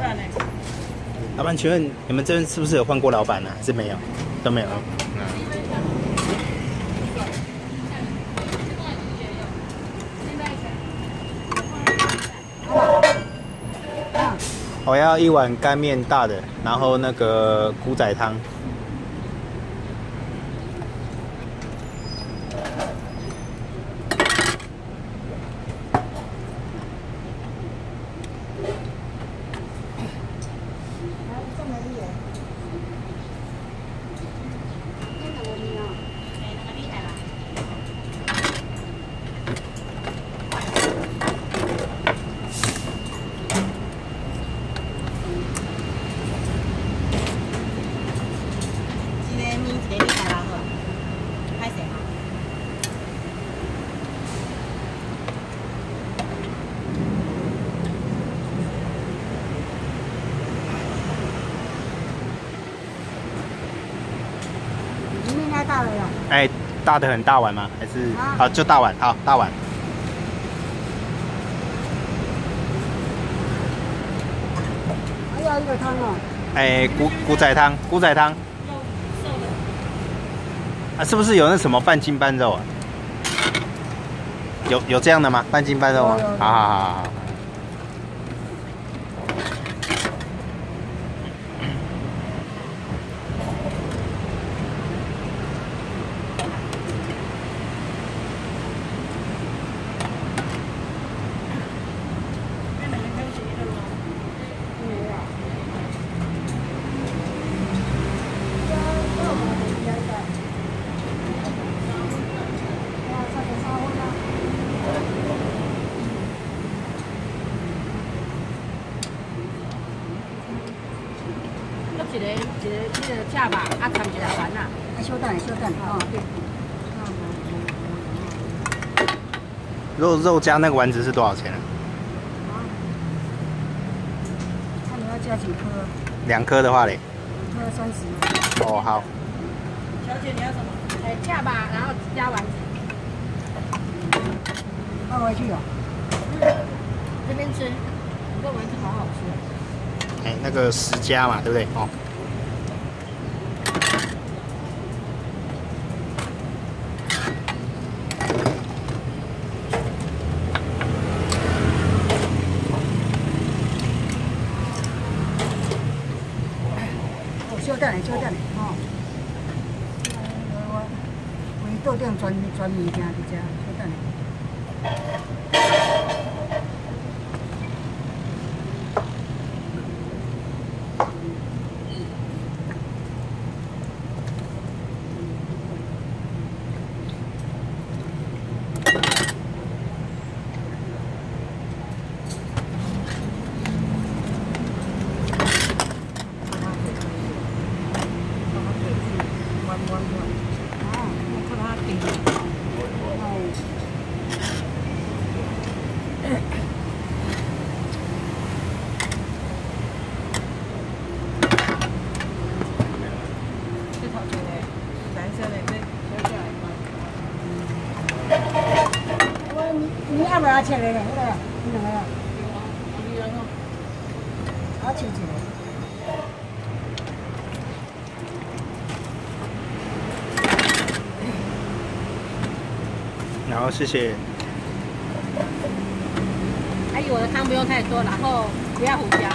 然呢？ 老板，请问你们这边是不是有换过老板呢？还是没有？都没有。我要一碗干面大的，然后那个古仔汤。 大了呀？ 哎，大的很大碗吗？还是好就大碗？好，大碗。 还要一个汤哦。 哎，古仔汤，古仔汤。啊，是不是有那什么半筋半肉啊？有这样的吗？半筋半肉吗？好好好好。 一个恰吧，啊，掺一个丸啊。 稍等哦。 肉加那个丸子是多少钱啊？ 看你要加几颗 ？2颗的话嘞 ？2颗30。 哦，好。 小姐，你要什么？恰吧，然后加丸子。 放回去哦。 这边吃，你这丸子好好吃。 哎，那个10加嘛，对不对？哦。 稍等哦。我倒点专物件伫遮，稍等。你要不要切嘞？那个，你两个呀？我切一个。 然后谢谢。 还有我的汤不用太多，然后不要胡椒。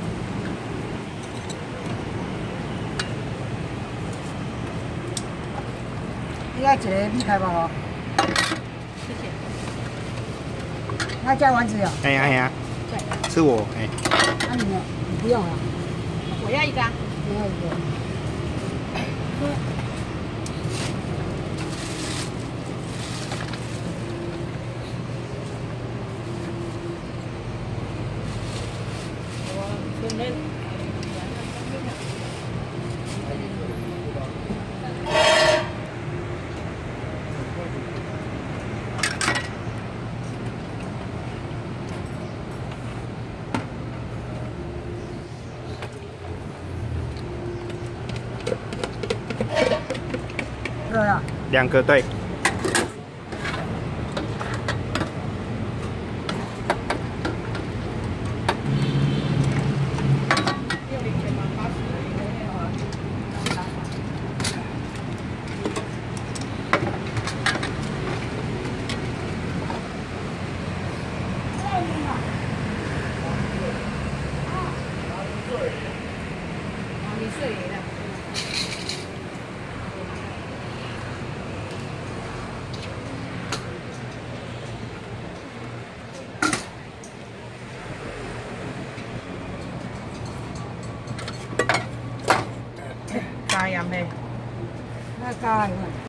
你要一个米开吧哦。 谢谢。 那加丸子哟。 哎呀， 对。 是我哎。 那你呢？你不用了。 我要一个。 你要一个。对呀。 2个对。 盐呗。 那加的。